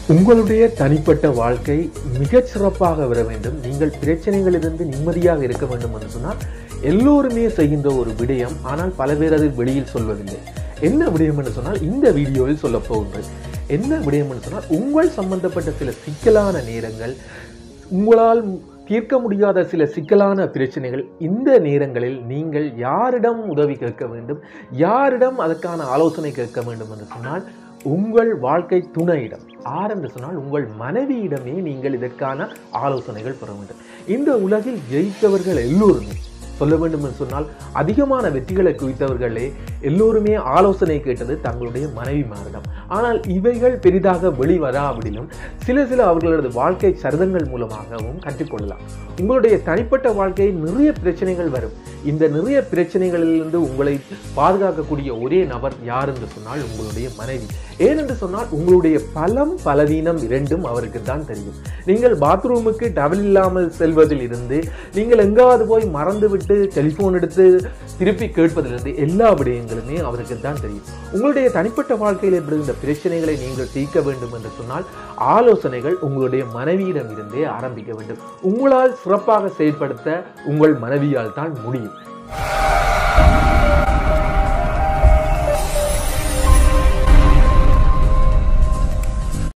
உங்களுடைய தனிப்பட்ட வாழ்க்கை மிகச் சிறப்பாக வர வேண்டும். நீங்கள் பிரச்சனைகளிலிருந்து நிம்மதியாக இருக்க வேண்டும் என்று சொன்னால் எல்லோருமே செய்கின்ற ஒரு விடயம். ஆனால் பல பேர் அதை வெளியில் சொல்வதில்லை. என்ன விடயம் என்று சொன்னால் இந்த வீடியோவில் சொல்ல போகின்றேன். என்ன விடயம் என்று சொன்னால் உங்கள் சம்பந்தப்பட்ட சில சிக்கலான நேரங்கள், உங்களால் தீர்க்க முடியாத சில சிக்கலான பிரச்சனைகள், இந்த நேரங்களில் நீங்கள் யாரிடம் உதவி கேட்க வேண்டும், யாரிடம் அதற்கான ஆலோசனை கேட்க வேண்டும் என்று சொன்னால் உங்கள் வாழ்க்கை துணையிடம், என்று சொன்னால் உங்கள் மனைவியிடமே நீங்கள் இதற்கான ஆலோசனைகள் பெற வேண்டும். இந்த உலகில் ஜெயித்தவர்கள் எல்லோருமே, சொல்ல வேண்டும் என்று சொன்னால் அதிகமான வெற்றிகளை குவித்தவர்களே எல்லோருமே ஆலோசனை கேட்டது தங்களுடைய மனைவிமாரிடம். ஆனால் இவைகள் பெரிதாக வெளிவராவிடிலும் சில அவர்களது வாழ்க்கை சரிதங்கள் மூலமாகவும் கற்றுக்கொள்ளலாம். உங்களுடைய தனிப்பட்ட வாழ்க்கையில் நிறைய பிரச்சனைகள் வரும். இந்த நிறைய பிரச்சனைகளிலிருந்து உங்களை பாதுகாக்கக்கூடிய ஒரே நபர் யார் என்று சொன்னால் உங்களுடைய மனைவி. ஏனென்று சொன்னால் உங்களுடைய பலவீனம் இரண்டும் அவருக்கு தான் தெரியும். நீங்கள் பாத்ரூமுக்கு டவல் இல்லாமல் செல்வதில் இருந்து, நீங்கள் எங்காவது போய் மறந்துவிட்டு டெலிபோன் எடுத்து திருப்பி கேட்பதிலிருந்து எல்லா விடயங்களுமே அவருக்கு தான் தெரியும். உங்களுடைய தனிப்பட்ட வாழ்க்கையில் ஏற்படுகின்ற பிரச்சனைகளை நீங்கள் தீர்க்க வேண்டும் என்று சொன்னால் ஆலோசனைகள் உங்களுடைய மனைவியிடம் இருந்தே ஆரம்பிக்க வேண்டும். உங்களால் சிறப்பாக செயல்படுத்த உங்கள் மனைவியால் தான் முடியும்.